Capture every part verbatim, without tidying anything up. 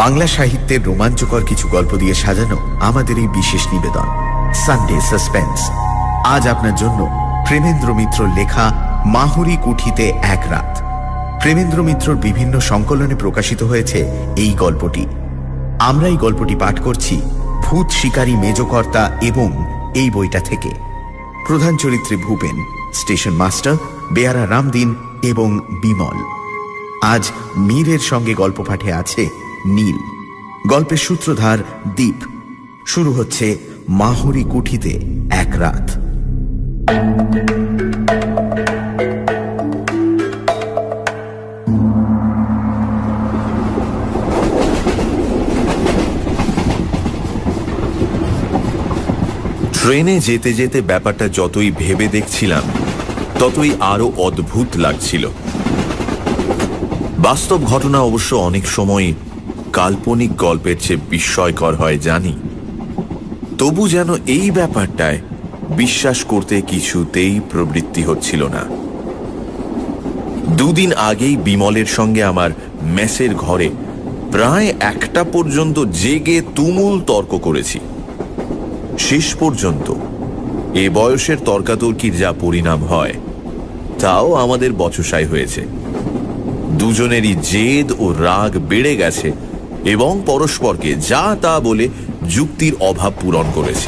বাংলা সাহিত্যের রোমাঞ্চকর কিছু গল্প দিয়ে সাজানো আমাদের এই বিশেষ নিবেদন সানডে সাসপেন্স। আজ আপনার জন্য প্রেমেন্দ্র মিত্রর লেখা মাহুরী কুঠিতে এক রাত। প্রেমেন্দ্র মিত্রর বিভিন্ন সংকলনে প্রকাশিত হয়েছে এই গল্পটি। আমরা এই গল্পটি পাঠ করছি ভূত শিকারী মেজকর্তা এবং এই বইটা থেকে। প্রধান চরিত্রে ভূপেন, স্টেশন মাস্টার, বেয়ারা রামদিন এবং বিমল। আজ মীরের সঙ্গে গল্প পাঠে আছে নীল। গল্পের সূত্রধার দীপ। শুরু হচ্ছে মাহুরী কুঠিতে এক রাত। ট্রেনে যেতে যেতে ব্যাপারটা যতই ভেবে দেখছিলাম ততই আরো অদ্ভুত লাগছিল। বাস্তব ঘটনা অবশ্য অনেক সময় কাল্পনিক গল্পের চেয়ে বিস্ময়কর হয় জানি, তবু যেন এই ব্যাপারটায় বিশ্বাস করতে কিছুতেই প্রবৃত্তি হচ্ছিল না। দুদিন আগেই বিমলের সঙ্গে আমার মেসের ঘরে প্রায় একটা পর্যন্ত জেগে তুমুল তর্ক করেছি। শেষ পর্যন্ত এ বয়সের তর্কাতর্কির যা পরিণাম হয় তাও আমাদের বচসাই হয়েছে। দুজনেরই জেদ ও রাগ বেড়ে গেছে এবং পরস্পরকে যা তা বলে যুক্তির অভাব পূরণ করেছে।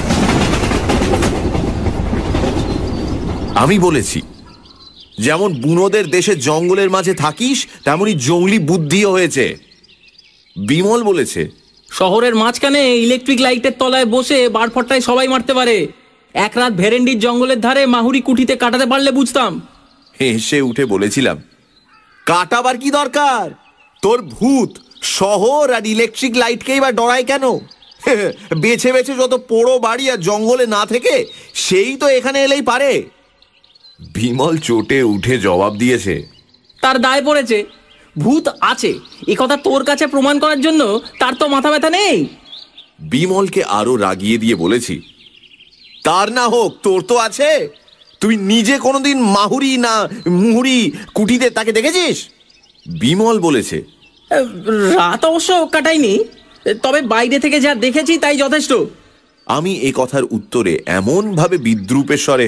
আমি বলেছি, যেমন বুনোদের দেশে জঙ্গলের মাঝে থাকিস তেমনই জঙ্গলি বুদ্ধিও হয়েছে। বিমল বলেছে, শহরের মাঝখানে ইলেকট্রিক লাইটের তলায় বসে বারফট্টায় সবাই মারতে পারে। এক রাত ভেরেন্ডির জঙ্গলের ধারে মাহুরী কুঠিতে কাটাতে পারলে বুঝতাম। হেসে উঠে বলেছিলাম, কাটাবার কি দরকার? তোর ভূত শহর আর ইলেকট্রিক লাইটকেই বা ডরায় কেন? বেছে বেছে যত পোড়ো বাড়ি আর জঙ্গলে না থেকে সেই তো এখানে এলেই পারে। বিমল চোটে উঠে জবাব দিয়েছে, তার দায় পড়েছে। ভূত আছে এ কথা তোর কাছে প্রমাণ করার জন্য তার তো মাথা ব্যথা নেই। বিমলকে আরো রাগিয়ে দিয়ে বলেছি, তার না হোক তোর তো আছে। তুই নিজে কোনোদিন মাহুরী না মুহুরী কুঠিতে তাকে দেখেছিস? বিমল বলেছে, রাত অবশ্য কাটাইনি, তবে বাইরে থেকে যা দেখেছি তাই যথেষ্ট। আমি এ কথার উত্তরে এমন ভাবে বিদ্রূপের স্বরে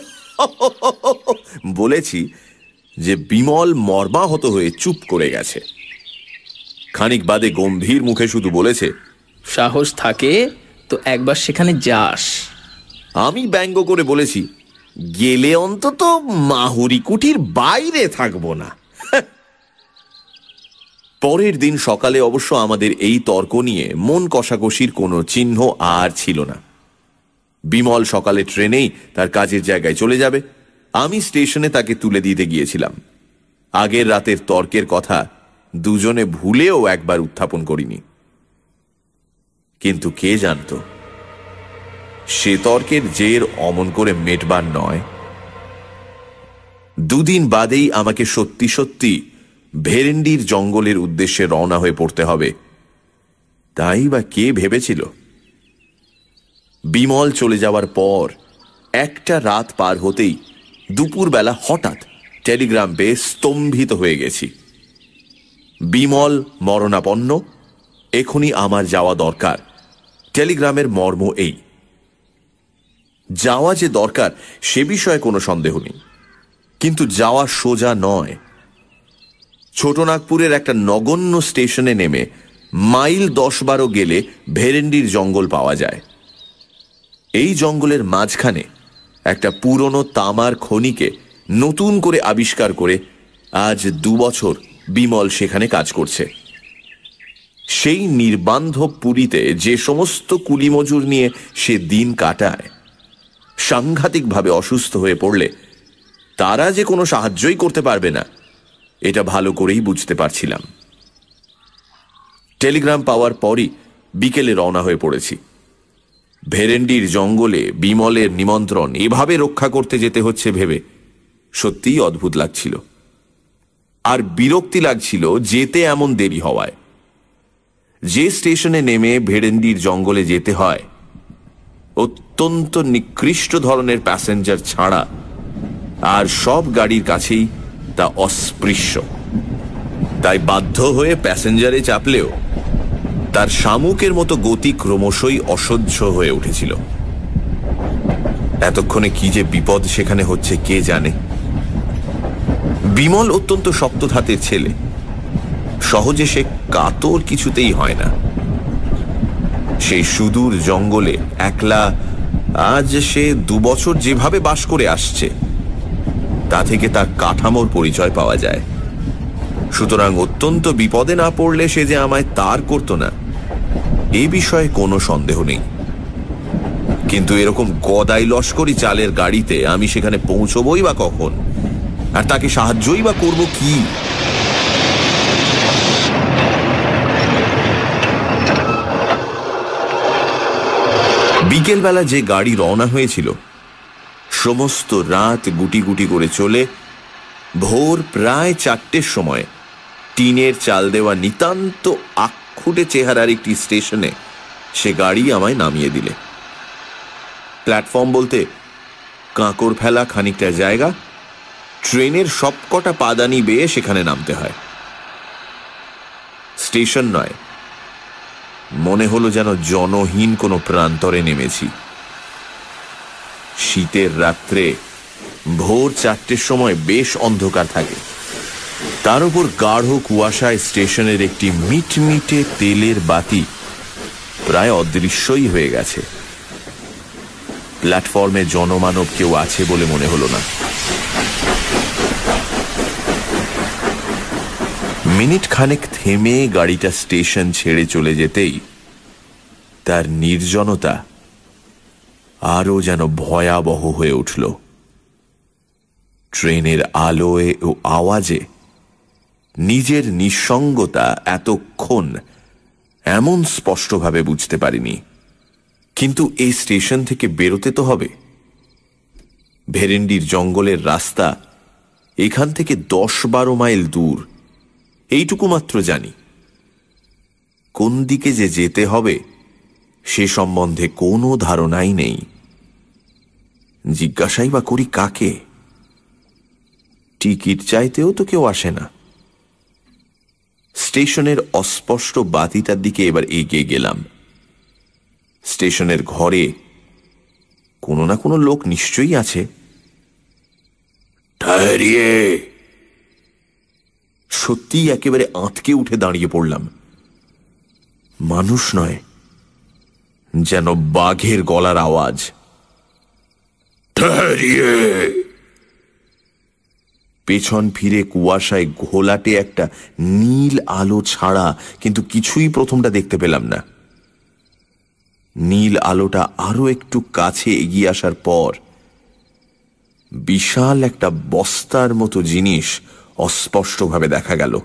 বলেছি যে বিমল মর্মাহত হয়ে চুপ করে গেছে। খানিক বাদে গম্ভীর মুখে শুধু বলেছে, সাহস থাকে তো একবার সেখানে যাস। আমি ব্যঙ্গ করে বলেছি, গেলে অন্তত মাহুরী কুঠির বাইরে থাকবো না। পরের দিন সকালে অবশ্য আমাদের এই তর্ক নিয়ে মন কষাকষির কোনো চিহ্ন আর ছিল না। বিমল সকালে ট্রেনেই তার কাজের জায়গায় চলে যাবে। আমি স্টেশনে তাকে তুলে দিতে গিয়েছিলাম। আগের রাতের তর্কের কথা দুজনে ভুলেও একবার উত্থাপন করিনি। কিন্তু কে জানত সে তর্কের জের অমন করে মেটবার নয়। দুদিন বাদেই আমাকে সত্যি সত্যি ভেরেন্ডির জঙ্গলের উদ্দেশ্যে রওনা হয়ে পড়তে হবে। তাই বা কে ভেবেছিল? বিমল চলে যাওয়ার পর একটা রাত পার হতেই দুপুরবেলা হঠাৎ টেলিগ্রাম পেয়ে স্তম্ভিত হয়ে গেছি। বিমল মরণাপন্ন, এখনই আমার যাওয়া দরকার। টেলিগ্রামের মর্ম এই। যাওয়া যে দরকার সে বিষয়ে কোনো সন্দেহ নেই, কিন্তু যাওয়া সোজা নয়। ছোটনাগপুরের একটা নগণ্য স্টেশনে নেমে মাইল দশ বারো গেলে ভেরেন্ডির জঙ্গল পাওয়া যায়। এই জঙ্গলের মাঝখানে একটা পুরনো তামার খনিকে নতুন করে আবিষ্কার করে আজ দু বছর বিমল সেখানে কাজ করছে। সেই নির্বান্ধব পুরীতে যে সমস্ত কুলিমজুর নিয়ে সে দিন কাটায়, সাংঘাতিকভাবে অসুস্থ হয়ে পড়লে তারা যে কোনো সাহায্যই করতে পারবে না এটা ভালো করেই বুঝতে পারছিলাম। টেলিগ্রাম পাওয়ার পরই বিকেলে রওনা হয়ে পড়েছি। ভেরেন্ডির জঙ্গলে বিমলের নিমন্ত্রণ এভাবে রক্ষা করতে যেতে হচ্ছে ভেবে সত্যিই অদ্ভুত লাগছিল, আর বিরক্তি লাগছিল যেতে এমন দেরি হওয়ায়। যে স্টেশনে নেমে ভেরেন্ডির জঙ্গলে যেতে হয় অত্যন্ত নিকৃষ্ট ধরনের প্যাসেঞ্জার ছাড়া আর সব গাড়ির কাছেই তা অস্পৃশ্য। তাই বাধ্য হয়ে প্যাসেঞ্জারে চাপলেও তার শামুকের মতো গতি ক্রমশই অসহ্য হয়ে উঠেছিল। এতক্ষণে কি যে বিপদ সেখানে হচ্ছে কে জানে। বিমল অত্যন্ত শক্ত ধাতের ছেলে, সহজে সে কাতর কিছুতেই হয় না। সেই সুদূর জঙ্গলে একলা আজ সে দু বছর যেভাবে বাস করে আসছে তা থেকে তার কাঠামোর পরিচয় পাওয়া যায়। সুতরাং অত্যন্ত বিপদে না পড়লে সে যে আমায় তার করত না এ বিষয়ে কোনো সন্দেহ নেই। কিন্তু এরকম গদাই লস্করি চালের গাড়িতে আমি সেখানে পৌঁছবই বা কখন, আর তাকে সাহায্যই বা করব কি? বিকেলবেলা যে গাড়ি রওনা হয়েছিল সমস্ত রাত গুটি গুটি করে চলে ভোর প্রায় চারটের সময় টিনের চাল দেওয়া নিতান্ত আক্ষুটে চেহারার একটি স্টেশনে সে গাড়ি আমায় নামিয়ে দিলে। প্ল্যাটফর্ম বলতে কাঁকড় ফেলা খানিকটা জায়গা, ট্রেনের সবকটা পাদানি বেয়ে সেখানে নামতে হয়। স্টেশন নয়, মনে হলো যেন জনহীন কোনো প্রান্তরে নেমেছি। শীতের রাত্রে ভোর চারটের সময় বেশ অন্ধকার থাকে, তার উপর গাঢ় কুয়াশায় স্টেশনের একটি মিটমিটে তেলের বাতি প্রায় অদৃশ্যই হয়ে গেছে। প্ল্যাটফর্মে জনমানব কেউ আছে বলে মনে হলো না। মিনিট খানেক থেমে গাড়িটা স্টেশন ছেড়ে চলে যেতেই তার নির্জনতা আরো যেন ভয়াবহ হয়ে উঠল। ট্রেনের আলোয় ও আওয়াজে নিজের নিঃসঙ্গতা এতক্ষণ এমন স্পষ্টভাবে বুঝতে পারিনি। কিন্তু এই স্টেশন থেকে বেরোতে তো হবে। ভেরেন্ডির জঙ্গলের রাস্তা এখান থেকে দশ বারো মাইল দূর, এইটুকু মাত্র জানি। কোন দিকে যে যেতে হবে সে সম্বন্ধে কোনো ধারণাই নেই। জিজ্ঞাসাই বা করি কাকে? টিকিট চাইতেও তো কেউ আসে না। স্টেশনের অস্পষ্ট বাতিটার দিকে এবার এগিয়ে গেলাম। স্টেশনের ঘরে কোনো না কোনো লোক নিশ্চয়ই আছে। সত্যিই একেবারে আঁতকে উঠে দাঁড়িয়ে পড়লাম। মানুষ নয়, যেন বাঘের গলার আওয়াজ। পেছন ফিরে কুয়াশায় ঘোলাটে একটা নীল আলো ছাড়া কিন্তু কিছুই প্রথমটা দেখতে পেলাম না। নীল আলোটা আরো একটু কাছে এগিয়ে আসার পর বিশাল একটা বস্তার মতো জিনিস অস্পষ্টভাবে দেখা গেল।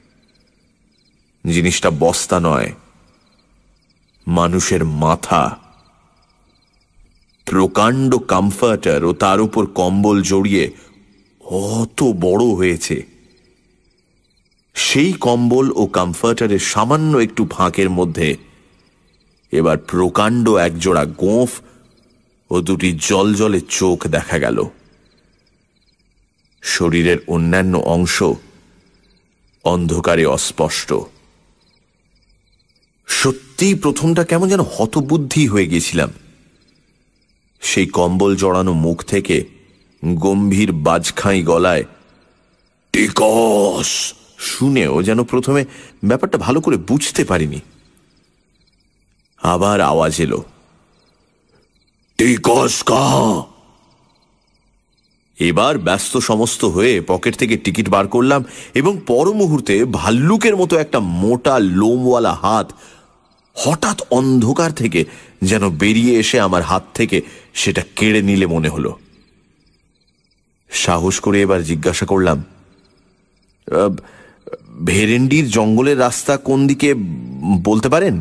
জিনিসটা বস্তা নয়, মানুষের মাথা। প্রকাণ্ড কমফর্টার ও তার উপর কম্বল জড়িয়ে অত বড় হয়েছে। সেই কম্বল ও কমফর্টারের সামান্য একটু ফাঁকের মধ্যে এবার প্রকাণ্ড একজোড়া গোঁফ ও দুটি জলজলে চোখ দেখা গেল। শরীরের অন্যান্য অংশ অন্ধকারে অস্পষ্ট। সত্যিই প্রথমটা কেমন যেন হতবুদ্ধি হয়ে গেছিলাম। সেই কম্বল জড়ানো মুখ থেকে গম্ভীর বাজখাঁই গলায় টিকস শুনেও যেন প্রথমে ব্যাপারটা ভালো করে বুঝতে পারিনি। আবার আওয়াজ এলো, টিকস কা। এবার ব্যস্ত সমস্ত হয়ে পকেট থেকে টিকিট বার করলাম এবং পর মুহূর্তে ভাল্লুকের মতো একটা মোটা লোমওয়ালা হাত হঠাৎ অন্ধকার থেকে যেন বেরিয়ে এসে আমার হাত থেকে সেটা কেড়ে নিলে মনে হলো। সাহস করে এবার জিজ্ঞাসা করলাম, ভেরেন্ডির জঙ্গলের রাস্তা কোন দিকে বলতে পারেন?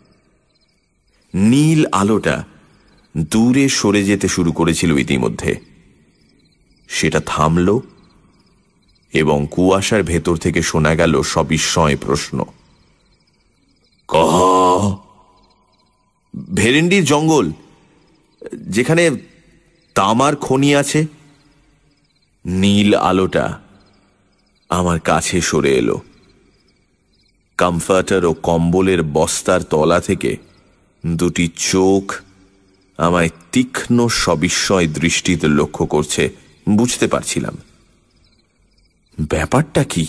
নীল আলোটা দূরে সরে যেতে শুরু করেছিল ইতিমধ্যে। সেটা থামল এবং কুয়াশার ভেতর থেকে শোনা গেল সবিস্ময় প্রশ্ন, ভেরেন্ডির জঙ্গল, যেখানে তামার খনি আছে। নীল আলোটা আমার কাছে সরে এলো। কমফর্টার ও কম্বলের বস্তার তলা থেকে দুটি চোখ আমায় তীক্ষ্ণ সবিস্ময় দৃষ্টিতে লক্ষ্য করছে। বুঝতে পারছিলাম ব্যাপারটা কি।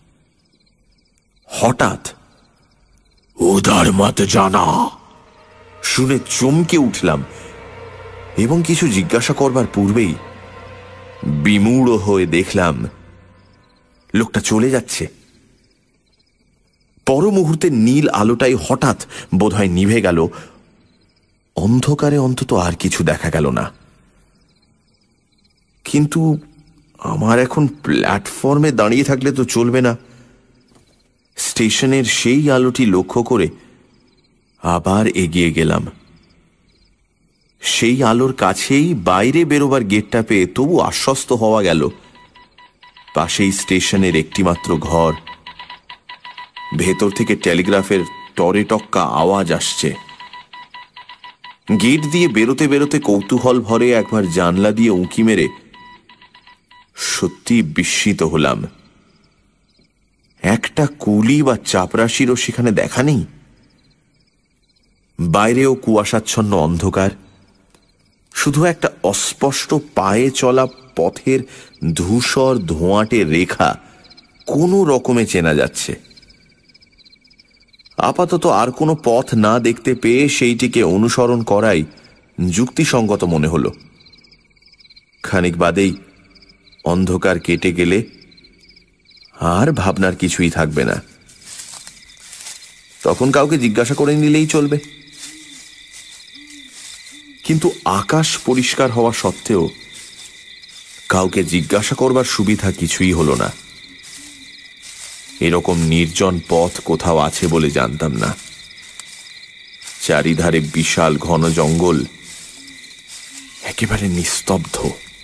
হঠাৎ উদার মত জানা শুনে চমকে উঠলাম এবং কিছু জিজ্ঞাসা করবার পূর্বেই বিমূঢ় হয়ে দেখলাম লোকটা চলে যাচ্ছে। পর মুহূর্তে নীল আলোটাই হঠাৎ বোধহয় নিভে গেল। অন্ধকারে অন্তত আর কিছু দেখা গেল না। কিন্তু আমার এখন প্ল্যাটফর্মে দাঁড়িয়ে থাকলে তো চলবে না। স্টেশনের সেই আলোটি লক্ষ্য করে আবার এগিয়ে গেলাম। সেই আলোর কাছেই বাইরে বেরোবার গেটটা পেয়ে তবু আশ্বস্ত হওয়া গেল পাশেই স্টেশনের একটিমাত্র ঘর। ভেতর থেকে টেলিগ্রাফের টরে টক্কা আওয়াজ আসছে। গেট দিয়ে বেরোতে বেরোতে কৌতূহল ভরে একবার জানলা দিয়ে উঁকি মেরে সত্যি বিস্মিত হলাম। একটা কুলি বা চাপরাশিরও সেখানে দেখা নেই। বাইরেও কুয়াশাচ্ছন্ন অন্ধকার। শুধু একটা অস্পষ্ট পায়ে চলা পথের ধূসর ধোঁয়াটে রেখা কোনো রকমে চেনা যাচ্ছে। আপাতত আর কোনো পথ না দেখতে পেয়ে সেইটিকে অনুসরণ করাই যুক্তিসঙ্গত মনে হল। খানিক বাদেই অন্ধকার কেটে গেলে আর ভাবনার কিছুই থাকবে না। তখন কাউকে জিজ্ঞাসা করে নিলেই চলবে। কিন্তু আকাশ পরিষ্কার হওয়া সত্ত্বেও কাউকে জিজ্ঞাসা করবার সুবিধা কিছুই হলো না। এরকম নির্জন পথ কোথাও আছে বলে জানতাম না। চারিধারে বিশাল ঘন জঙ্গল, একেবারে নিস্তব্ধ।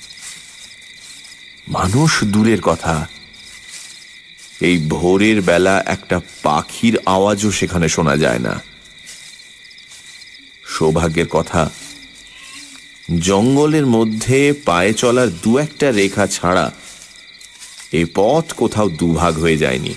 মানুষ দূরের কথা, এই ভোরের বেলা একটা পাখির আওয়াজও সেখানে শোনা যায় না। সৌভাগ্যের কথা, জঙ্গলের মধ্যে পায়ে চলার দু একটা রেখা ছাড়া এই পথ কোথাও দুভাগ হয়ে যায়নি।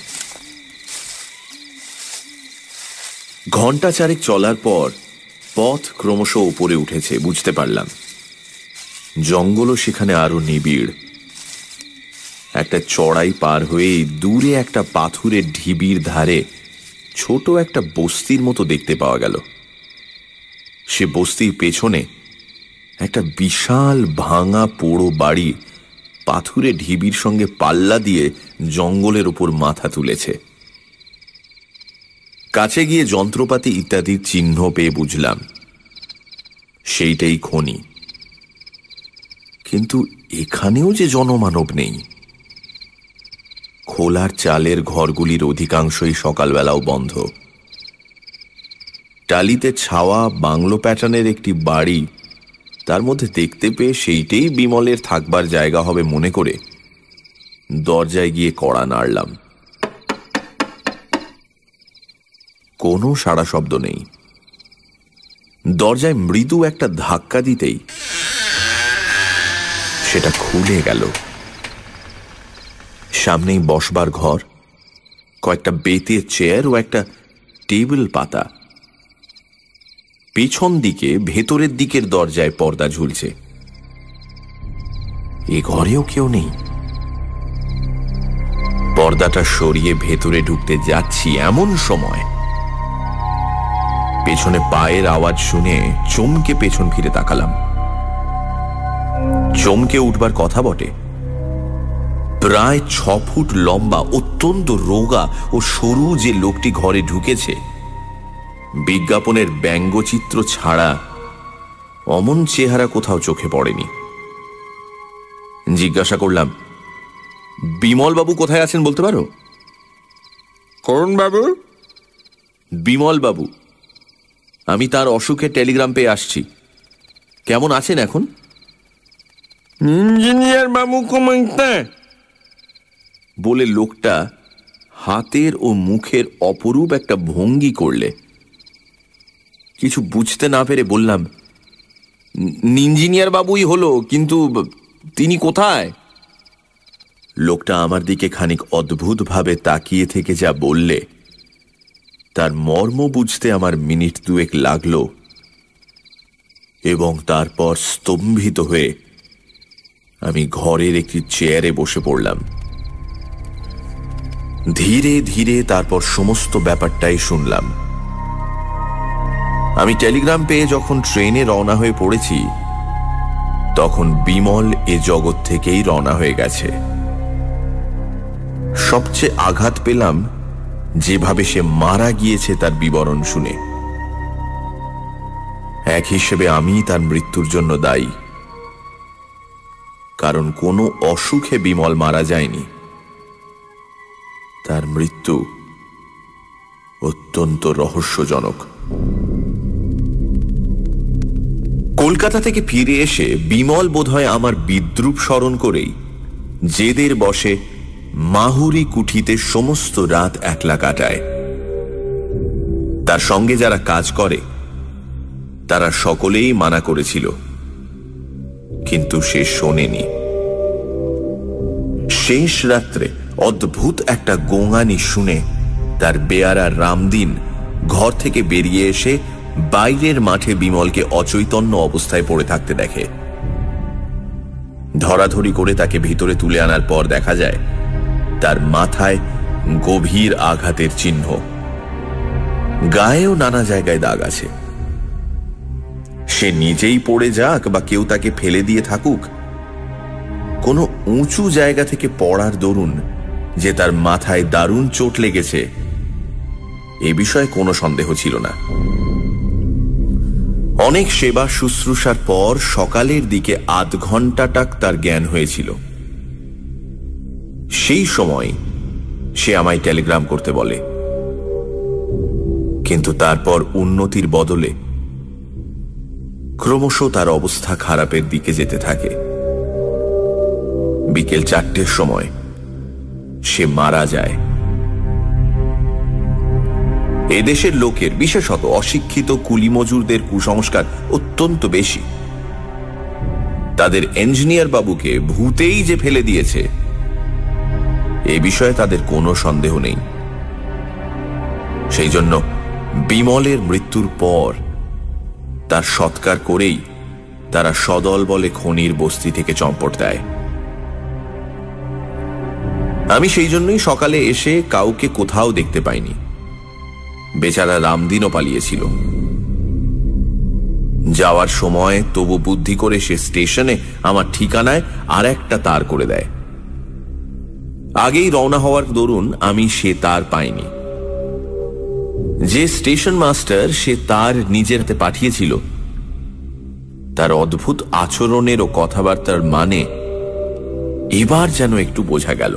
ঘণ্টা চারেক চলার পর পথ ক্রমশ উপরে উঠেছে বুঝতে পারলাম। জঙ্গলও সেখানে আরো নিবিড়। একটা চড়াই পার হয়ে দূরে একটা পাথুরের ঢিবির ধারে ছোট একটা বস্তির মতো দেখতে পাওয়া গেল। সে বস্তির পেছনে একটা বিশাল ভাঙা পোড়ো বাড়ি পাথুরে ঢিবির সঙ্গে পাল্লা দিয়ে জঙ্গলের উপর মাথা তুলেছে। কাছে গিয়ে যন্ত্রপাতি ইত্যাদির চিহ্ন পেয়ে বুঝলাম সেইটাই খনি। কিন্তু এখানেও যে জনমানব নেই। খোলার চালের ঘরগুলির অধিকাংশই সকালবেলাও বন্ধ। টালিতে ছাওয়া বাংলো প্যাটার্নের একটি বাড়ি তার মধ্যে দেখতে পেয়ে সেইটাই বিমলের থাকবার জায়গা হবে মনে করে দরজায় গিয়ে কড়া নাড়লাম। কোনো সাড়া শব্দ নেই। দরজায় মৃদু একটা ধাক্কা দিতেই সেটা খুলে গেল। সামনেই বসবার ঘর, কয়েকটা বেতের চেয়ার ও একটা টেবিল পাতা। পেছন দিকে ভেতরের দিকের দরজায় পর্দা ঝুলছে। এ ঘরেও কেউ নেই। পর্দাটা সরিয়ে ভেতরে ঢুকতে যাচ্ছি এমন সময় পেছনে পায়ের আওয়াজ শুনে চমকে পেছন ফিরে তাকালাম। চমকে উঠবার কথা বটে। প্রায় ছ ফুট লম্বা অত্যন্ত রোগা ও সরু যে লোকটি ঘরে ঢুকেছে, বিজ্ঞাপনের ব্যঙ্গচিত্র ছাড়া অমন চেহারা কোথাও চোখে পড়েনি। জিজ্ঞাসা করলাম, বিমল বাবু কোথায় আছেন বলতে পারো? কোন বাবু? বিমল বাবু। আমি তার অসুখের টেলিগ্রাম পেয়ে আসছি। কেমন আছেন এখন? ইঞ্জিনিয়ার বাবু কমাইতে বলে লোকটা হাতের ও মুখের অপরূপ একটা ভঙ্গি করলে। কিছু বুঝতে না পেরে বললাম, ইঞ্জিনিয়ার বাবুই হলো, কিন্তু তিনি কোথায়? লোকটা আমার দিকে খানিক অদ্ভুতভাবে তাকিয়ে থেকে যা বললে তার মর্ম বুঝতে আমার মিনিট দুয়েক লাগল এবং তারপর স্তম্ভিত হয়ে আমি ঘরের একটি চেয়ারে বসে পড়লাম। ধীরে ধীরে তারপর সমস্ত ব্যাপারটাই শুনলাম। আমি টেলিগ্রাম পেয়ে যখন ট্রেনে রওনা হয়ে পড়েছি তখন বিমল এ জগৎ থেকেই রওনা হয়ে গেছে। সবচেয়ে আঘাত পেলাম যেভাবে সে মারা গিয়েছে তার বিবরণ শুনে। এক হিসেবে আমি তার মৃত্যুর জন্য দায়ী, কারণ কোনো অসুখে বিমল মারা যায়নি। তার মৃত্যু অত্যন্ত রহস্যজনক। কলকাতা থেকে ফিরে এসে বিমল বোধহয় আমার বিদ্রূপ স্মরণ করেই জেদের বসে মাহুরি কুঠিতে সমস্ত রাত একলা কাটায়। তার সঙ্গে যারা কাজ করে তারা সকলেই মানা করেছিল, কিন্তু সে শোনেনি। শেষ রাত্রে অদ্ভুত একটা গোঙানি শুনে তার বেয়ারা রামদিন ঘর থেকে বেরিয়ে এসে বাইরের মাঠে বিমলকে অচৈতন্য অবস্থায় পড়ে থাকতে দেখে। ধরাধরি করে তাকে ভিতরে তুলে আনার পর দেখা যায় তার মাথায় গভীর আঘাতের চিহ্ন, গায়েও নানা জায়গায় দাগ আছে। সে নিজেই পড়ে যাক বা কেউ তাকে ফেলে দিয়ে থাকুক, কোনো উঁচু জায়গা থেকে পড়ার দরুন যে তার মাথায় দারুণ চোট লেগেছে এ বিষয়ে কোনো সন্দেহ ছিল না। অনেক সেবা শুশ্রূষার পর সকালের দিকে আধ ঘন্টাটাক তার জ্ঞান হয়েছিল। সেই সময় সে আমায় টেলিগ্রাম করতে বলে, কিন্তু তারপর উন্নতির বদলে ক্রমশ তার অবস্থা খারাপের দিকে যেতে থাকে। বিকেল চারটের সময় সে মারা যায়। এদেশের লোকের, বিশেষত অশিক্ষিত কুলি মজুরদের কুসংস্কার অত্যন্ত বেশি। তাদের ইঞ্জিনিয়ার বাবুকে ভূতেই যে ফেলে দিয়েছে এ বিষয়ে তাদের কোনো সন্দেহ নেই। সেই জন্য বিমলের মৃত্যুর পর তার সৎকার করেই তারা সদল বলে খনির বস্তি থেকে চম্পট দেয়। আমি সেই জন্যই সকালে এসে কাউকে কোথাও দেখতে পাইনি। বেচারা রামদিনও পালিয়েছিল। যাওয়ার সময় তবু বুদ্ধি করে সে স্টেশনে আমার ঠিকানায় আর একটা তার করে দেয়। আগেই রওনা হওয়ার দরুন আমি সে তার পাইনি। যে স্টেশন মাস্টার সে তার নিজের হাতে পাঠিয়েছিল তার অদ্ভুত আচরণের ও কথাবার্তার মানে এবার যেন একটু বোঝা গেল।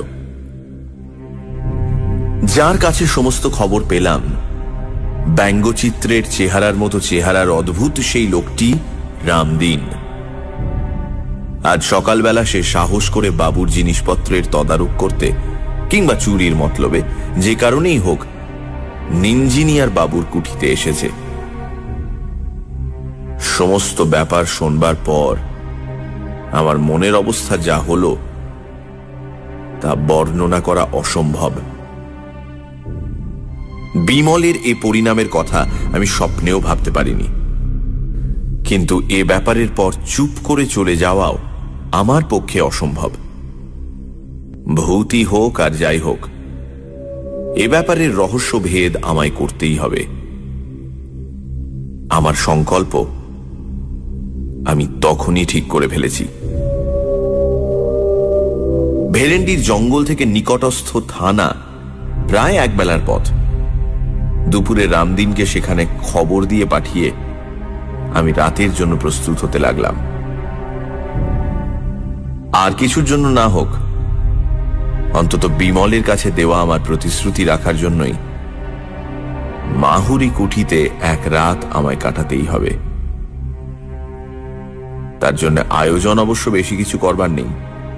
যার কাছে সমস্ত খবর পেলাম, ব্যঙ্গচিত্রের চেহারার মতো চেহারার অদ্ভুত সেই লোকটি রামদিন। আজ সকালবেলা সে সাহস করে বাবুর জিনিসপত্রের তদারক করতে কিংবা চুরির মতলবে যে কারণেই হোক ইঞ্জিনিয়ার বাবুর কুঠিতে এসেছে। সমস্ত ব্যাপার শোনবার পর আমার মনের অবস্থা যা হলো তা বর্ণনা করা অসম্ভব। বিমলের এ পরিণামের কথা আমি স্বপ্নেও ভাবতে পারিনি, কিন্তু এ ব্যাপারের পর চুপ করে চলে যাওয়াও আমার পক্ষে অসম্ভব। ভূতি হোক আর যাই হোক, এ ব্যাপারের রহস্য ভেদ আমায় করতেই হবে। আমার সংকল্প আমি তখনই ঠিক করে ফেলেছি। ভেরেন্ডির জঙ্গল থেকে নিকটস্থ থানা প্রায় এক বেলার পথ। দুপুরে রামদিনকে সেখানে খবর দিয়ে পাঠিয়ে আমি রাতের জন্য প্রস্তুত হতে লাগলাম। আর কিছুর জন্য না হোক, অন্তত বিমলের কাছে দেওয়া আমার প্রতিশ্রুতি রাখার জন্যই মাহুরি কুঠিতে এক রাত আমায় কাটাতেই হবে। তার জন্য আয়োজন অবশ্য বেশি কিছু করবার নেই।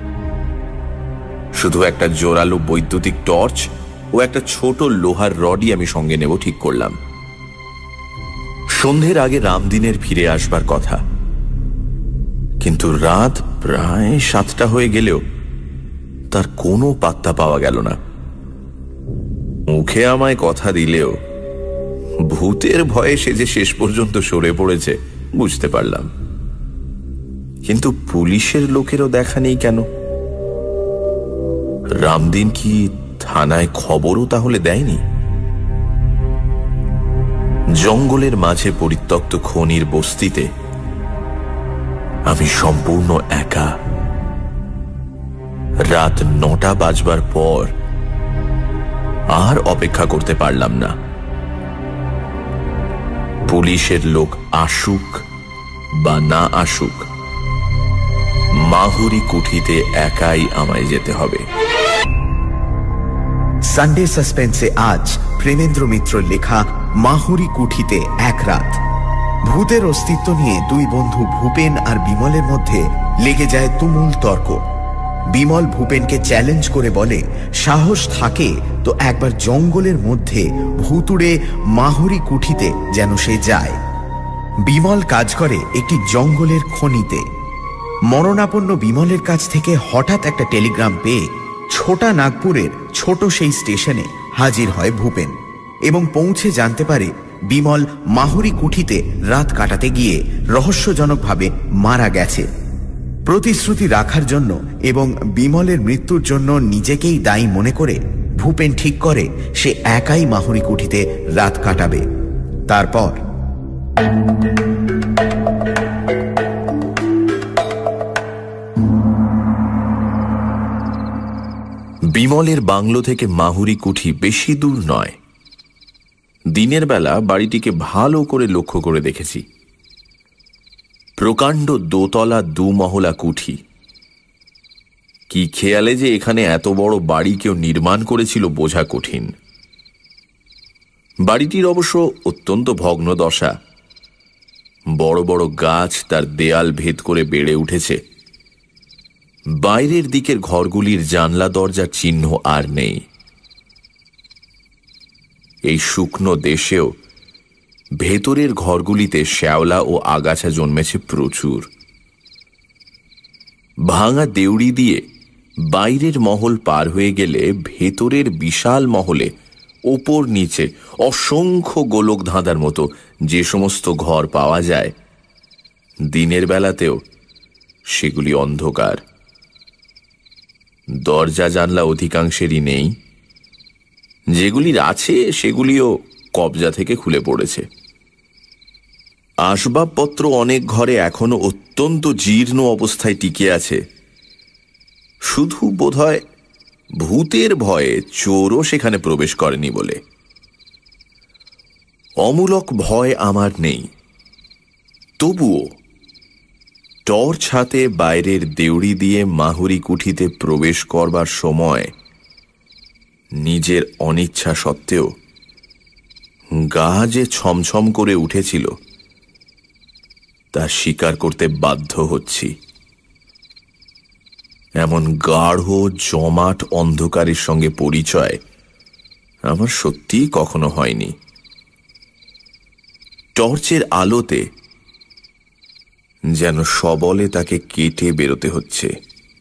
শুধু একটা জোরালো বৈদ্যুতিক টর্চ ও একটা ছোট লোহার রডই আমি সঙ্গে নেব ঠিক করলাম। সন্ধ্যের আগে রামদিনের ফিরে আসবার কথা, কিন্তু রাত প্রায় সাতটা হয়ে গেলেও তার কোনো পাত্তা পাওয়া গেল না। মুখে আমায় কথা দিলেও ভূতের ভয়ে সে যে শেষ পর্যন্ত সরে পড়েছে বুঝতে পারলাম, কিন্তু পুলিশের লোকেরও দেখা নেই কেন? রামদিন কি থানায় খবরও তাহলে দেয়নি? জঙ্গলের মাঝে পরিত্যক্ত খনির বস্তিতে আমি সম্পূর্ণ একা। রাত নটা বাজবার পর আর অপেক্ষা করতে পারলাম না। পুলিশের লোক আসুক বা না আসুক, মাহুরি কুঠিতে একাই আমায় যেতে হবে। সানডে সাসপেন্সে আজ প্রেমেন্দ্র মিত্র লেখা মাহুরি কুঠিতে এক রাত। ভূতের অস্তিত্ব নিয়ে দুই বন্ধু ভূপেন আর বিমলের মধ্যে লেগে যায় তুমুল তর্ক। বিমল ভূপেনকে চ্যালেঞ্জ করে বলে, সাহস থাকে তো একবার জঙ্গলের মধ্যে ভুতুড়ে মাহুরি কুঠিতে যেন সে যায়। বিমল কাজ করে একটি জঙ্গলের খনিতে। মরণাপন্ন বিমলের কাছ থেকে হঠাৎ একটা টেলিগ্রাম পেয়ে ছোটা নাগপুরের ছোট সেই স্টেশনে হাজির হয় ভূপেন এবং পৌঁছে জানতে পারে বিমল মাহুরি কুঠিতে রাত কাটাতে গিয়ে রহস্যজনকভাবে মারা গেছে। প্রতিশ্রুতি রাখার জন্য এবং বিমলের মৃত্যুর জন্য নিজেকেই দায়ী মনে করে ভূপেন ঠিক করে সে একাই মাহুরি কুঠিতে রাত কাটাবে। তারপর বিমলের বাংলো থেকে মাহুরি কুঠি বেশি দূর নয়। দিনের বেলা বাড়িটিকে ভালো করে লক্ষ্য করে দেখেছি। প্রকাণ্ড দোতলা দুমহলা কুঠি। কি খেয়ালে যে এখানে এত বড় বাড়ি কেউ নির্মাণ করেছিল বোঝা কঠিন। বাড়িটির অবশ্য অত্যন্ত ভগ্ন দশা। বড় বড় গাছ তার দেয়াল ভেদ করে বেড়ে উঠেছে। বাইরের দিকের ঘরগুলির জানলা দরজার চিহ্ন আর নেই। এই শুকনো দেশেও ভেতরের ঘরগুলিতে শ্যাওলা ও আগাছা জন্মেছে প্রচুর। ভাঙা দেউড়ি দিয়ে বাইরের মহল পার হয়ে গেলে ভেতরের বিশাল মহলে ওপর নিচে অসংখ্য গোলক ধাঁধার মতো যে সমস্ত ঘর পাওয়া যায়, দিনের বেলাতেও সেগুলি অন্ধকার। দরজা জানলা অধিকাংশেরই নেই। যেগুলির আছে সেগুলিও কবজা থেকে খুলে পড়েছে। আসবাবপত্র অনেক ঘরে এখনো অত্যন্ত জীর্ণ অবস্থায় টিকে আছে। শুধু বোধহয় ভূতের ভয়ে চোরও সেখানে প্রবেশ করেনি বলে। অমূলক ভয় আমার নেই, তবুও টর্চ হাতে বাইরের দেউড়ি দিয়ে মাহুরি কুঠিতে প্রবেশ করবার সময় নিজের অনিচ্ছা সত্ত্বেও গা যে ছমছম করে উঠেছিল তা স্বীকার করতে বাধ্য হচ্ছি। এমন গাঢ় জমাট অন্ধকারের সঙ্গে পরিচয় আমার সত্যিই কখনো হয়নি। টর্চের আলোতে যেন সবলে তাকে কেটে বেরোতে হচ্ছে।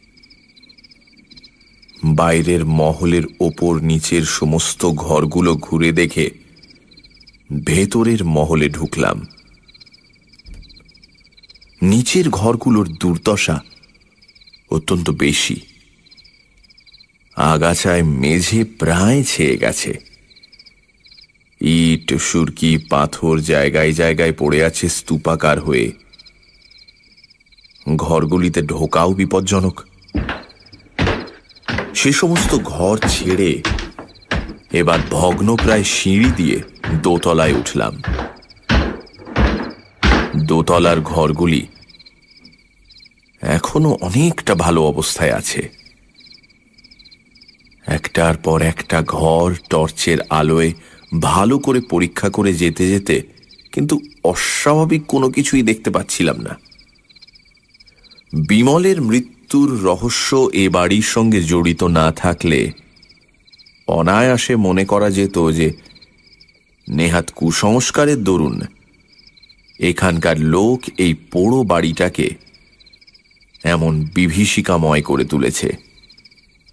বাইরের মহলের ওপর নিচের সমস্ত ঘরগুলো ঘুরে দেখে ভেতরের মহলে ঢুকলাম। নিচের ঘরগুলোর দুর্দশা অত্যন্ত বেশি। আগাছায় মেঝে প্রায় ছেয়ে গেছে। ইট সুরকি পাথর জায়গায় জায়গায় পড়ে আছে স্তূপাকার হয়ে। ঘরগুলিতে ঢোকাও বিপজ্জনক। সে সমস্ত ঘর ছেড়ে এবার ভগ্নপ্রায় সিঁড়ি দিয়ে দোতলায় উঠলাম। দোতলার ঘরগুলি এখনো অনেকটা ভালো অবস্থায় আছে। একটার পর একটা ঘর টর্চের আলোয় ভালো করে পরীক্ষা করে যেতে যেতে কিন্তু অস্বাভাবিক কোনো কিছুই দেখতে পাচ্ছিলাম না। বিমলের মৃত্যুর রহস্য এ বাড়ির সঙ্গে জড়িত না থাকলে অনায়াসে মনে করা যেত যে নেহাত কুসংস্কারের দরুন এখানকার লোক এই পোড়ো বাড়িটাকে এমন বিভীষিকাময় করে তুলেছে।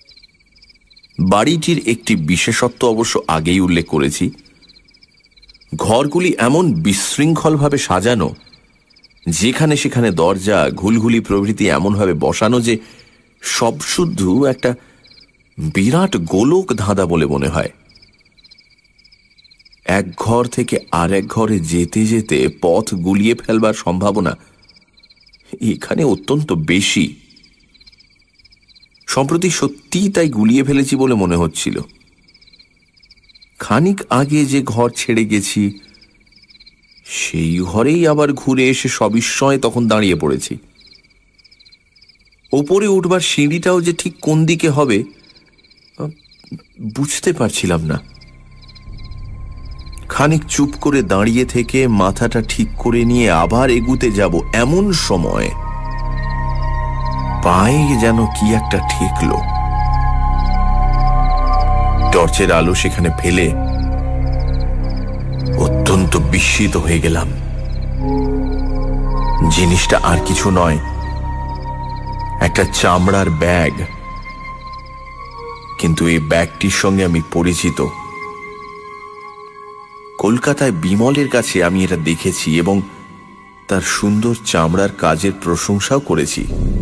বাড়িটির একটি বিশেষত্ব অবশ্য আগেই উল্লেখ করেছি। ঘরগুলি এমন বিশৃঙ্খলভাবে সাজানো, যেখানে সেখানে দরজা, ঘুলঘুলি প্রভৃতি এমনভাবে বসানো যে সব শুদ্ধ একটা বিরাট গোলক ধাঁধা বলে মনে হয়। এক ঘর থেকে আর এক ঘরে যেতে যেতে পথ গুলিয়ে ফেলবার সম্ভাবনা এখানে অত্যন্ত বেশি। সম্প্রতি সত্যিই তাই গুলিয়ে ফেলেছি বলে মনে হচ্ছিল। খানিক আগে যে ঘর ছেড়ে গেছি সেই ঘরেই আবার ঘুরে এসে সবিস্ময়ে তখন দাঁড়িয়ে পড়েছি। ওপরে উঠবার সিঁড়িটাও যে ঠিক কোন দিকে হবে বুঝতে পারছিলাম না। খানিক চুপ করে দাঁড়িয়ে থেকে মাথাটা ঠিক করে নিয়ে আবার এগুতে যাব এমন সময় পায়ে যেন কি একটা ঠেকলো। টর্চের আলো সেখানে ফেলে অত্যন্ত বিস্মিত হয়ে গেলাম। জিনিসটা আর কিছু নয়, একটা চামড়ার ব্যাগ। কিন্তু এই ব্যাগটির সঙ্গে আমি পরিচিত। কলকাতায় বিমলের কাছে আমি এটা দেখেছি এবং তার সুন্দর চামড়ার কাজের প্রশংসাও করেছি।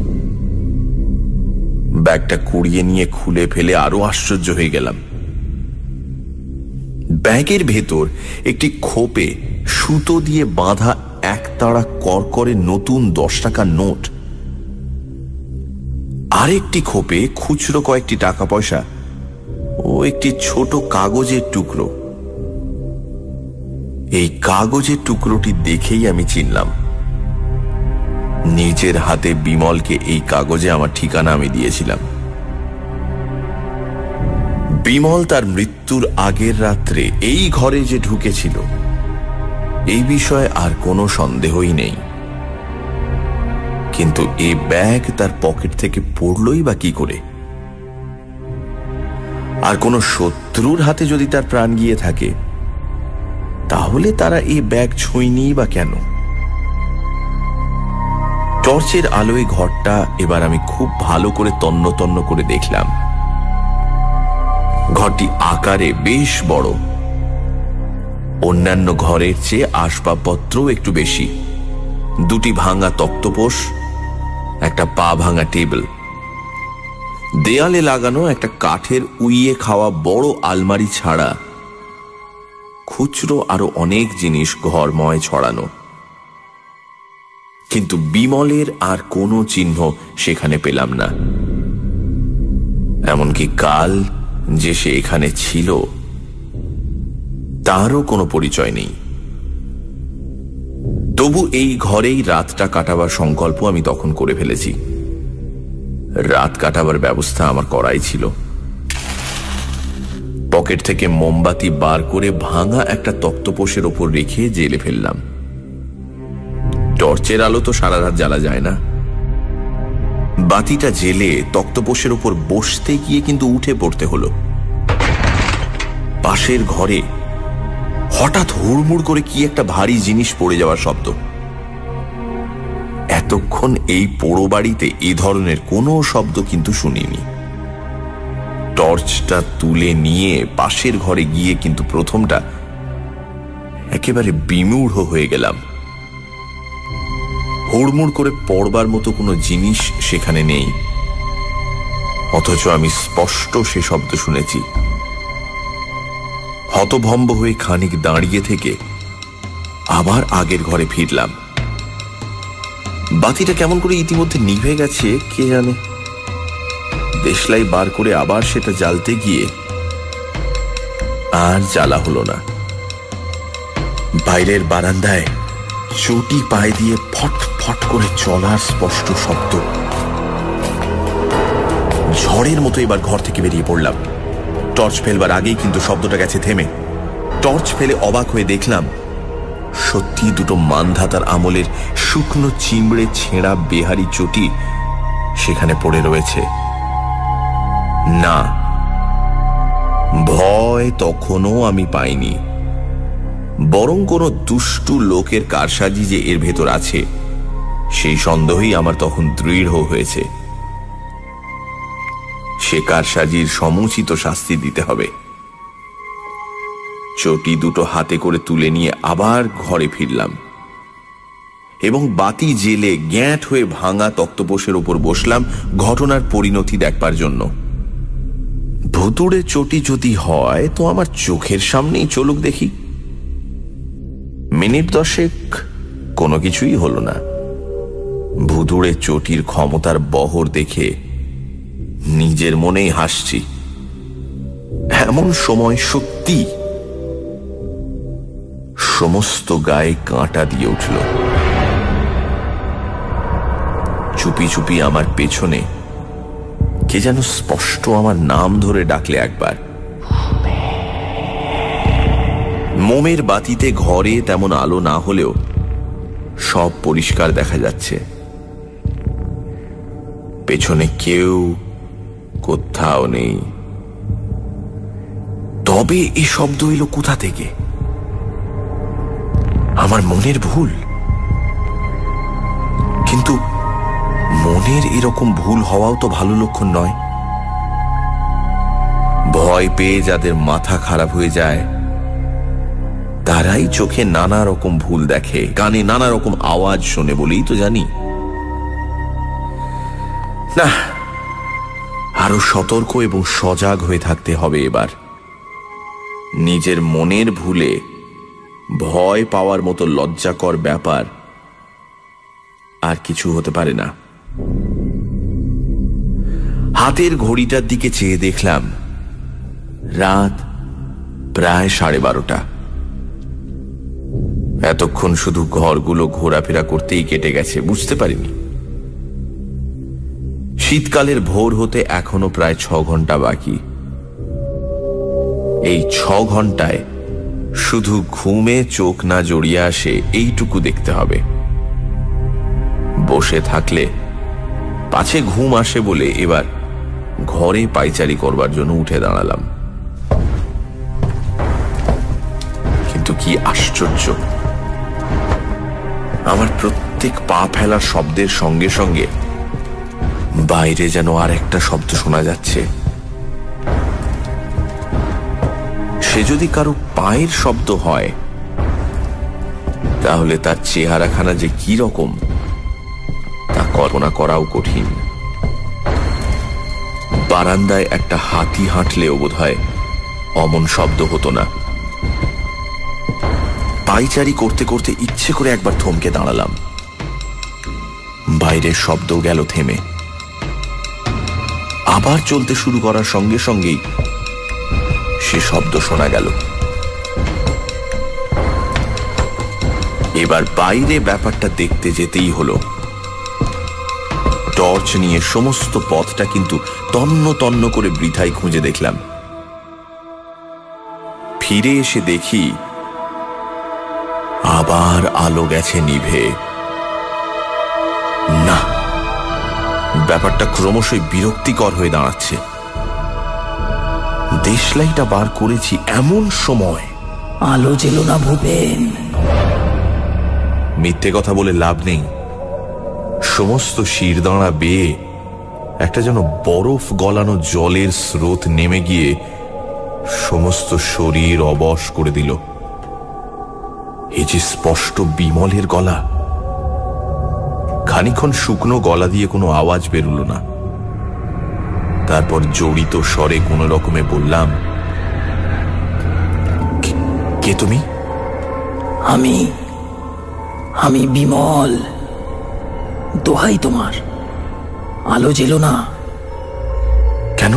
ব্যাগটা কুড়িয়ে নিয়ে খুলে ফেলে আরো আশ্চর্য হয়ে গেলাম। ব্যাগের ভেতর একটি খোপে সুতো দিয়ে বাঁধা একতাড়া করকরে নতুন দশ টাকার নোট, আরেকটি খোপে খুচরো কয়েকটি টাকা পয়সা ও একটি ছোট কাগজের টুকরো। এই কাগজের টুকরোটি দেখেই আমি চিনলাম। নিজের হাতে বিমলকে এই কাগজে আমার ঠিকানা আমি দিয়েছিলাম। বিমল তার মৃত্যুর আগের রাত্রে এই ঘরে যে ঢুকেছিল এই বিষয়ে আর কোনো সন্দেহই নেই। কিন্তু এই ব্যাগ তার পকেট থেকে পড়লই বা কি করে? আর কোনো শত্রুর হাতে যদি তার প্রাণ গিয়ে থাকে তাহলে তারা এই ব্যাগ ছুঁয়নি বা কেন? টর্চের আলোয় ঘরটা এবার আমি খুব ভালো করে তন্ন তন্ন করে দেখলাম। ঘরটি আকারে বেশ বড়, অন্যান্য ঘরের চেয়ে আসবাবপত্র একটু বেশি। দুটি ভাঙা তক্তপোষ, একটা পা ভাঙা টেবিল, দেয়ালে লাগানো একটা কাঠের উইয়ে খাওয়া বড় আলমারি ছাড়া খুচরো আরো অনেক জিনিস ঘরময় ছড়ানো। কিন্তু বিমলের আর কোনো চিহ্ন সেখানে পেলাম না। এমনকি কাল যে সে এখানে ছিল তারও কোনো পরিচয় নেই। তবু এই ঘরেই রাতটা কাটাবার সংকল্প আমি তখন করে ফেলেছি। রাত কাটাবার ব্যবস্থা আমার করাই ছিল। পকেট থেকে মোমবাতি বার করে ভাঙা একটা তক্তপোষের ওপর রেখে জেলে ফেললাম। টর্চের আলো তো সারা রাত জ্বালা যায় না। বাতিটা জেলে তক্তপোষের ওপর বসতে গিয়ে কিন্তু উঠে পড়তে হলো। পাশের ঘরে হঠাৎ হুড়মুড় করে কি একটা ভারী জিনিস পড়ে যাওয়ার শব্দ। এতক্ষণ এই পোড়ো বাড়িতে এই ধরনের কোনো শব্দ কিন্তু শুনিনি। টর্চটা তুলে নিয়ে পাশের ঘরে গিয়ে কিন্তু প্রথমটা একেবারে বিমূঢ় হয়ে গেলাম। হুড়মুড় করে পড়বার মতো কোনো জিনিস সেখানে নেই, অথচ আমি স্পষ্ট সে শব্দ শুনেছি। হতভম্ব হয়ে খানিক দাঁড়িয়ে থেকে আবার আগের ঘরে ফিরলাম। বাতিটা কেমন করে ইতিমধ্যে নিভে গেছে কে জানে। দেশলাই বার করে আবার সেটা জ্বালতে গিয়ে আর জ্বালা হলো না। বাইরের বারান্দায় চটি পায়ে দিয়ে ফট ফট করে চলার স্পষ্ট শব্দ। ঝড়ের মতো এবার ঘর থেকে বেরিয়ে পড়লাম। টর্চ ফেলবার আগেই কিন্তু শব্দটা গেছে থেমে। টর্চ ফেলে অবাক হয়ে দেখলাম সত্যি দুটো মানধাতার আমলের শুকনো চিমড়ে ছেঁড়া বেহারি চটি সেখানে পড়ে রয়েছে। না, ভয় তখনও আমি পাইনি, বরং কোনো দুষ্টু লোকের কারসাজি যে এর ভেতর আছে সেই সন্দেহই আমার তখন দৃঢ় হয়েছে। সে কারসাজির সমুচিত শাস্তি দিতে হবে। চটি দুটো হাতে করে তুলে নিয়ে আবার ঘরে ফিরলাম এবং বাতি জেলে গ্যাঁট হয়ে ভাঙা তক্তপোষের ওপর বসলাম ঘটনার পরিণতি দেখবার জন্য। ভুতুড়ে চটি যদি হয় তো আমার চোখের সামনেই চলুক দেখি। মিনিট দশেক কোনো কিছুই হলো না। ভুতুড়ে চটির ক্ষমতার বহর দেখে নিজের মনেই হাসছি। এমন সময় সত্যি সমস্ত গায়ে কাঁটা দিয়ে উঠল। চুপি চুপি আমার পেছনে কে যেন স্পষ্ট আমার নাম ধরে ডাকলে একবার। মোমের বাতিতে ঘরে তেমন আলো না হলেও সব পরিষ্কার দেখা যাচ্ছে। পেছনে কেউ কোথাও নেই। তবে এই শব্দ এলো কোথা থেকে? আমার মনের ভুল? কিন্তু মনের এরকম ভুল হওয়াও তো ভালো লক্ষণ নয়। ভয় পেয়ে যাদের মাথা খারাপ হয়ে যায় তারাই চোখে নানা রকম ভুল দেখে, কানে নানা রকম আওয়াজ শোনে বলেই তো জানি। না, আরো সতর্ক এবং সজাগ হয়ে থাকতে হবে এবার। নিজের মনের ভুলে ভয় পাওয়ার মতো লজ্জাকর ব্যাপার আর কিছু হতে পারে না। হাতের ঘড়িটার দিকে চেয়ে দেখলাম রাত প্রায় সাড়ে বারোটা। এতক্ষণ শুধু ঘরগুলো ঘোরাফেরা করতেই কেটে গেছে, বুঝতে পারিনি শীতকালের ভোর হতে এখনো প্রায় ছ ঘন্টা বাকি। এই ছ ঘন্টায় শুধু ঘুমে চোখ না জড়িয়ে আসে এইটুকু দেখতে হবে। বসে থাকলে পাছে ঘুম আসে বলে এবার ঘরে পায়চারি করবার জন্য উঠে দাঁড়ালাম। কিন্তু কি আশ্চর্য, আমার প্রত্যেক পা ফেলার শব্দের সঙ্গে সঙ্গে বাইরে যেন আর একটা শব্দ শোনা যাচ্ছে। সে যদি কারো পায়ের শব্দ হয় তাহলে তার চেহারাখানা যে কি রকম তা কল্পনা করাও কঠিন। বারান্দায় একটা হাতি হাঁটলেও বোধহয় অমন শব্দ হতো না। পায়চারি করতে করতে ইচ্ছে করে একবার থমকে দাঁড়ালাম। বাইরের শব্দ গেল থেমে। আবার চলতে শুরু করার সঙ্গে সঙ্গেই সে শব্দ শোনা গেল। এবার বাইরে ব্যাপারটা দেখতে যেতেই হলো। টর্চ নিয়ে সমস্ত পথটা কিন্তু তন্ন তন্ন করে বৃথাই খুঁজে দেখলাম। ফিরে এসে দেখি আবার আলো গেছে নিভে। না, ব্যাপারটা ক্রমশই বিরক্তিকর হয়ে দাঁড়াচ্ছে। দেশলাইটা বার করেছি এমন সময় আলো জ্বেল না ভূপেন। মিথ্যে কথা বলে লাভ নেই। সমস্ত শিরদাঁড়া বেয়ে একটা যেন বরফ গলানো জলের স্রোত নেমে গিয়ে সমস্ত শরীর অবশ করে দিল। এই যে স্পষ্ট বিমলের গলা। খানিক্ষণ শুকনো গলা দিয়ে কোনো আওয়াজ বেরুল না। তারপর জড়িত স্বরে কোনো রকমে বললাম, কে তুমি? আমি আমি বিমল। দোহাই তোমার, আলো জেলো না। কেন?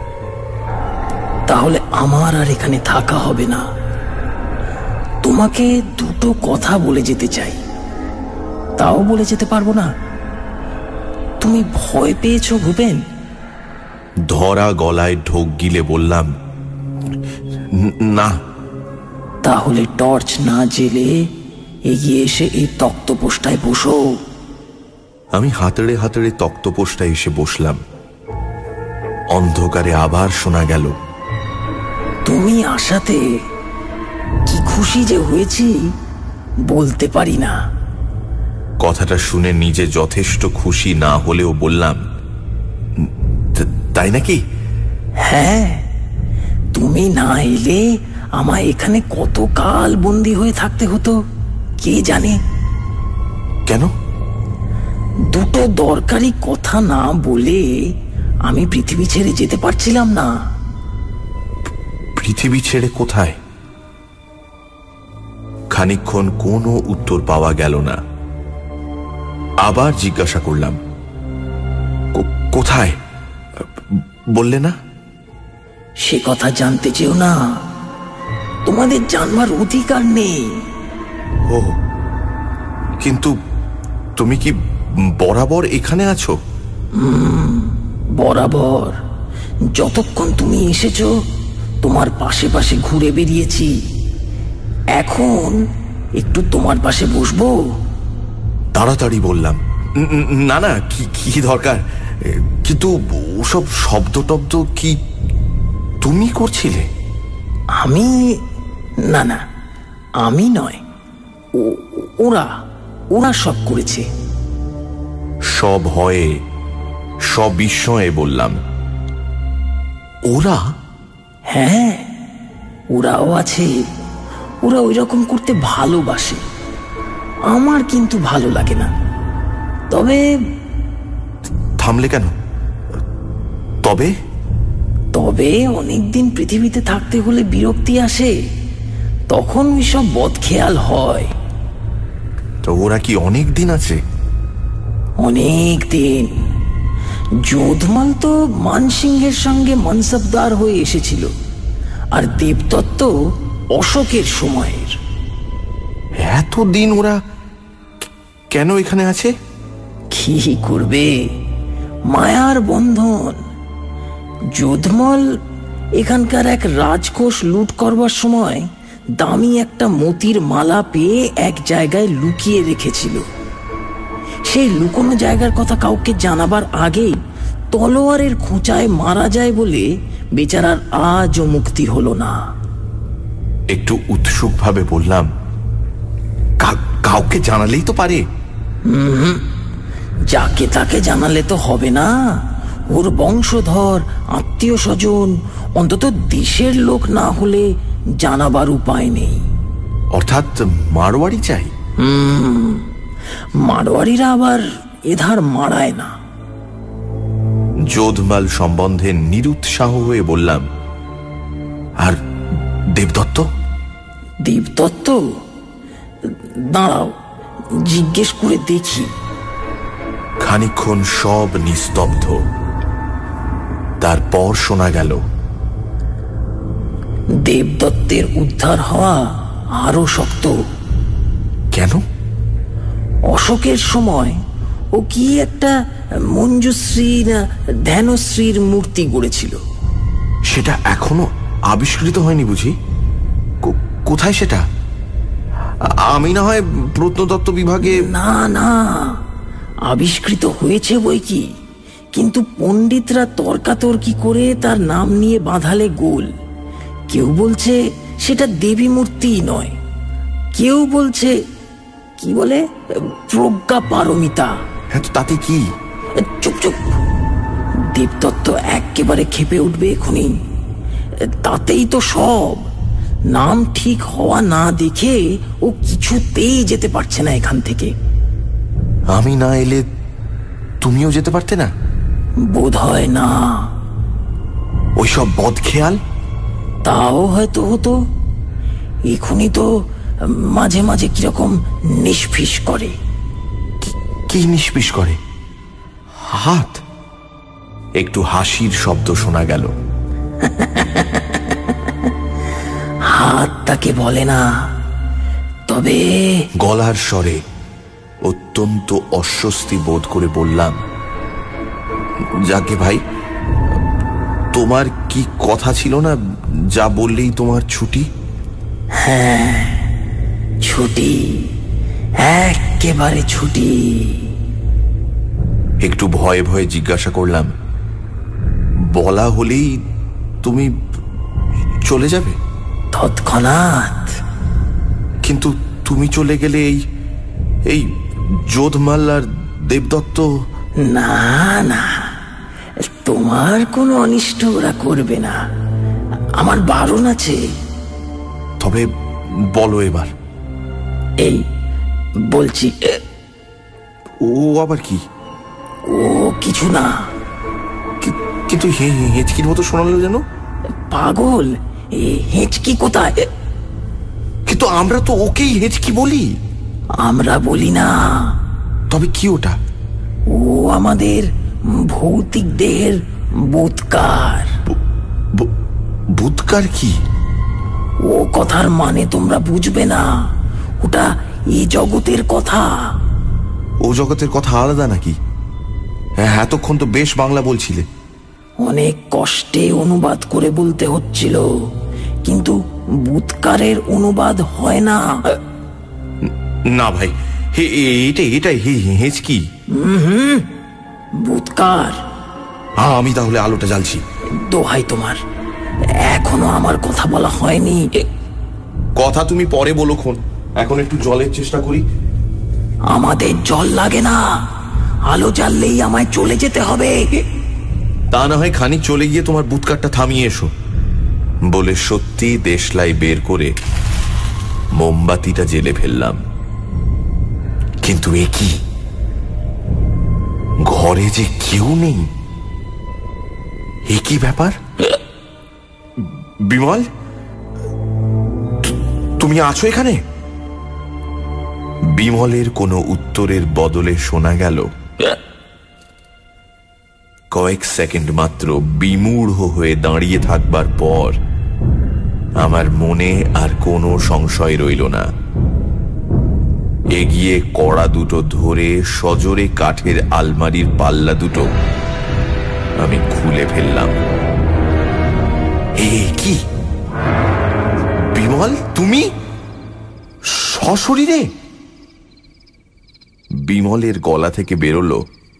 তাহলে আমার আর এখানে থাকা হবে না। তোমাকে দুটো কথা বলে যেতে চাই, তাও বলে যেতে পারবো না। তুমি ভয় পেয়েছো ভূপেন? ধরা গলায় ঢোক গিলে বললাম, না। তাহলে টর্চ না জেলে এগিয়ে এসে এই তক্তপোষটায় বসো। আমি হাতড়ে হাতড়ে তক্তপোষটায় এসে বসলাম। অন্ধকারে আবার শোনা গেল, তুমি আসাতে কি খুশি যে হয়েছি বলতে পারি না। কথাটা শুনে নিজে যথেষ্ট খুশি না হলেও বললাম, তাই নাকি? হ্যাঁ, তুমি না এলে আমায় এখানে কত কাল বন্দী হয়ে থাকতে হতো কে জানে। কেন? দুটো দরকারি কথা না বলে আমি পৃথিবী ছেড়ে যেতে পারছিলাম না। পৃথিবী ছেড়ে কোথায়? খানিকক্ষণ কোনো উত্তর পাওয়া গেল না। আবার জিজ্ঞাসা করলাম, কোথায় বললে না? সে কথা জানতে চেও না, তোমাদের জানবার অধিকার নেই। ও, কিন্তু তুমি কি বরাবর এখানে আছো? বরাবর যতক্ষণ তুমি এসেছো তোমার পাশে পাশে ঘুরে বেরিয়েছি। এখন একটু তোমার পাশে বসবো? তাড়াতাড়ি বললাম, না না, কি কি দরকার, কিন্তু ওসব শব্দ টব্দ কি তুমি করছিলে? আমি? না না, আমি নয়, ওরা ওরা সব করেছে। সব ভয়ে, সব বিস্ময়ে বললাম, ওরা? হ্যাঁ, ওরাও আছে। ওরা ওই রকম করতে ভালোবাসে, আমার কিন্তু ভালো লাগে না। তবে থামলে কেন? তবে তবে অনেকদিন পৃথিবীতে থাকতে হলে বিরক্তি আসে, তখন ওই সব বদখেয়াল হয়। তো ওরা কি অনেক দিন আছে? অনেক দিন। যোধমাল তো মানসিংহের সঙ্গে মনসবদার হয়ে এসেছিল, আর দেবদত্ত অশোকের সময়ের। এতদিন ওরা কেন এখানে আছে? কি করবে, মায়ার বন্ধন। যোধমল এখানকার এক রাজকোষ লুট করবার সময় দামি একটা মতির মালা পেয়ে এক জায়গায় লুকিয়ে রেখেছিল। সেই লুকোনো জায়গার কথা কাউকে জানাবার আগেই তলোয়ারের খোঁচায় মারা যায় বলে বেচারার আজও মুক্তি হলো না। একটু উৎসুক ভাবে বললাম, কাউকে জানালেই তো পারে। হুম, যাকে তাকে জানালে তো হবে না। ওর বংশধর, আত্মীয় স্বজন, অন্তত দেশের লোক না হলে জানাবার উপায় নেই। অর্থাৎ মারোয়ারি চাই? হুম, মারোয়ারিরা আবার এধার মারায় না। যোধমাল সম্বন্ধে নিরুৎসাহ হয়ে বললাম, আর দেবদত্ত? দেবদত্ত? দাঁড়াও, জিজ্ঞেস করে দেখি। খানিকক্ষণ সব নিস্তব্ধ। তারপর শোনা গেল, দেবদত্তের উদ্ধার হওয়া আরো শক্ত। কেন? অশোকের সময় ও কি একটা মঞ্জুশ্রী না ধ্যানশ্রীর মূর্তি গড়েছিল। সেটা এখনো আবিষ্কৃত হয়নি বুঝি? কোথায় সেটা? আমি না হয় প্রত্নতত্ত্ব বিভাগে। না না, আবিষ্কৃত হয়েছে বই কি, কিন্তু পণ্ডিতরা তর্কাতর্কি করে তার নাম নিয়ে বাঁধালে গোল। কেউ বলছে সেটা দেবী মূর্তিই নয়, কেউ বলছে কি বলে প্রজ্ঞা পারমিতা। হ্যাঁ, তো তাতে কি? চুপ চুপ, দেবদত্ত একেবারে খেপে উঠবে এখনই। তাতেই তো সব। নাম ঠিক হওয়া না দেখে ও কিছুতেই যেতে পারছে না এখান থেকে। আমি না এলে তুমিও যেতে পারতে না? বোধ হয় না। ওইসব বদখেয়াল? তাও হয়তো হতো। এখনই তো মাঝে মাঝে কিরকম নিষ্ফিস করে। কি নিষ্ফিস করে? হাত? একটু হাসির শব্দ শোনা গেল। হাত তাকে বলে না, তবে গলার স্বরে অত্যন্ত অস্বস্তি বোধ করে বললাম, যাকে ভাই, তোমার কি কথা ছিল না, যা বললেই তোমার ছুটি? হ্যাঁ, ছুটি, একেবারে ছুটি। একটু ভয়ে ভয়ে জিজ্ঞাসা করলাম, বলা হলেই তুমি চলে যাবে? তৎক্ষণাৎ। কিন্তু তুমি চলে গেলে এই এই যোধমাল আর দেবদত্ত? না না, তোমার কোনো অনিষ্ট ওরা করবে না, আমার বারণ আছে। তবে বলো এবার। এই বলছি, ও আবার কি? ও কিছু না। কিন্তু হেঁচকির মতো শোনালো যেন। পাগল, হেঁচকি কোথায়? কিন্তু আমরা তো ওকেই হেঁচকি বলি। আমরা বলি না। তবে কি ওটা? ও আমাদের ভৌতিক দেহের বুৎকার। বুৎকার কি? ও কথার মানে তোমরা বুঝবে না। ওটা এই জগতের কথা। ও জগতের কথা আলাদা নাকি? এতক্ষণ তো বেশ বাংলা বলছিলে। অনেক কষ্টে অনুবাদ করে বলতে হচ্ছিল, কিন্তু বুৎকারের অনুবাদ হয় না। না ভাই, এটাই এটাই হেঁচকি। হুম, বুৎকার। আমি তাহলে আলোটা জ্বালছি। দোহাই তোমার, এখনো আমার কথা বলা হয়নি। কথা তুমি পরে বলো খন, এখন একটু জলের চেষ্টা করি। আমাদের জল লাগে না, আলো জ্বাললেই আমায় চলে যেতে হবে। তা না হয় খানিক চলে গিয়ে তোমার বুৎকারটা থামিয়ে এসো। বলে সত্যি দেশলাই বের করে মোমবাতিটা জেলে ফেললাম। কিন্তু এ কি, ঘরে যে কেউ নেই। এ কি ব্যাপার? বিমল, তুমি আছো এখানে? বিমলের কোনো উত্তরের বদলে শোনা গেল কয়েক সেকেন্ড মাত্র বিমূঢ় হয়ে দাঁড়িয়ে থাকবার পর আমার মনে আর কোনো সংশয় রইল না। এগিয়ে কড়া দুটো ধরে সজোরে কাঠের আলমারির পাল্লা দুটো আমি খুলে ফেললাম। এ কি বিমল, তুমি সশরীরে? বিমলের গলা থেকে বেরোলো,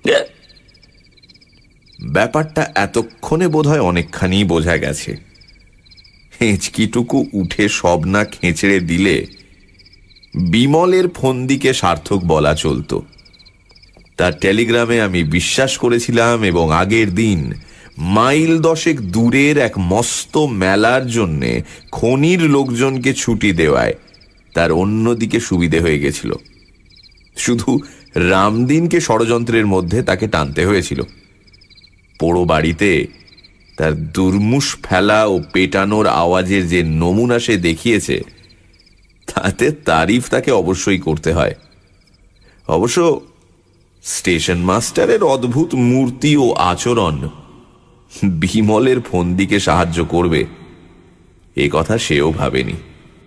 ব্যাপারটা এতক্ষণে বোধহয় অনেকখানি বোঝা গেছে। হেঁচকিটুকু উঠে সব না খেঁচড়ে দিলে বিমলের ফন্দিকে সার্থক বলা চলত। তার টেলিগ্রামে আমি বিশ্বাস করেছিলাম এবং আগের দিন মাইল দশেক দূরের এক মস্ত মেলার জন্যে খনির লোকজনকে ছুটি দেওয়ায় তার অন্যদিকে সুবিধে হয়ে গেছিল। শুধু রামদিনকে ষড়যন্ত্রের মধ্যে তাকে টানতে হয়েছিল। পোড়ো বাড়িতে তার দুর্মুষ ফেলা ও পেটানোর আওয়াজের যে নমুনা সে দেখিয়েছে, তাতে তারিফ তাকে অবশ্যই করতে হয়। অবশ্য স্টেশন মাস্টারের অদ্ভুত মূর্তি ও আচরণ বিমলের ফন্দিকে সাহায্য করবে এ কথা সেও ভাবেনি।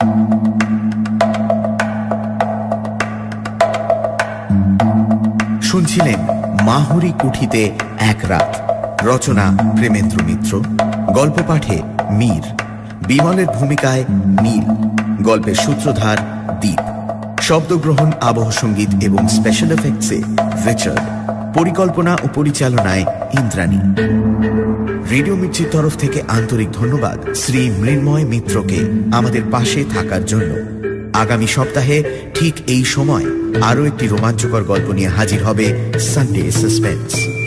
শুনছিলেন মাহুরি কুঠিতে এক রাত। রচনা প্রেমেন্দ্র মিত্র, গল্প পাঠে মীর, বিমলের ভূমিকায় নীল, গল্পের সূত্রধার দীপ, শব্দগ্রহণ, আবহ সঙ্গীত এবং স্পেশাল এফেক্টসে রিচার্ড, পরিকল্পনা ও পরিচালনায় ইন্দ্রাণী। রেডিও মির্চির তরফ থেকে আন্তরিক ধন্যবাদ শ্রী মৃন্ময় মিত্রকে আমাদের পাশে থাকার জন্য। আগামী সপ্তাহে ঠিক এই সময় আরও একটি রোমাঞ্চকর গল্প নিয়ে হাজির হবে সানডে সাসপেন্স।